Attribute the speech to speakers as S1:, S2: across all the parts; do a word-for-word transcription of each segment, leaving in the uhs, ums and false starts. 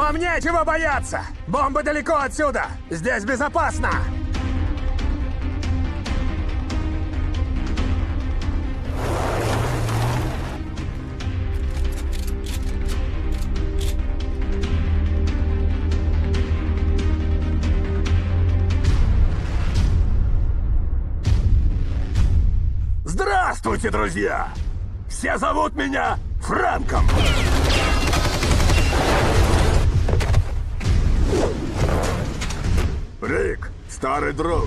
S1: Вам нечего бояться! Бомба далеко отсюда! Здесь безопасно!
S2: Здравствуйте, друзья! Все зовут меня Фрэнком. Рик, старый друг.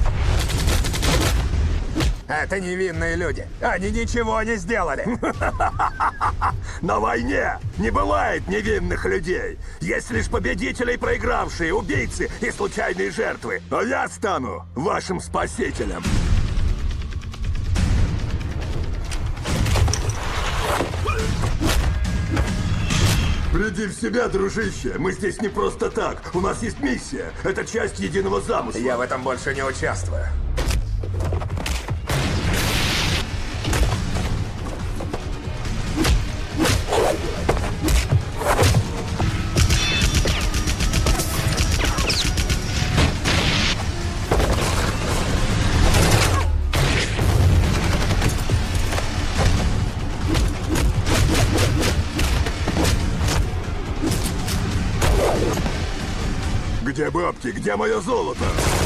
S1: Это невинные люди. Они ничего не сделали.
S2: На войне не бывает невинных людей. Есть лишь победители и проигравшие, убийцы и случайные жертвы. А я стану вашим спасителем. Приди в себя, дружище. Мы здесь не просто так. У нас есть миссия. Это часть единого замысла.
S1: Я в этом больше не участвую.
S2: Где бабки? Где мое золото?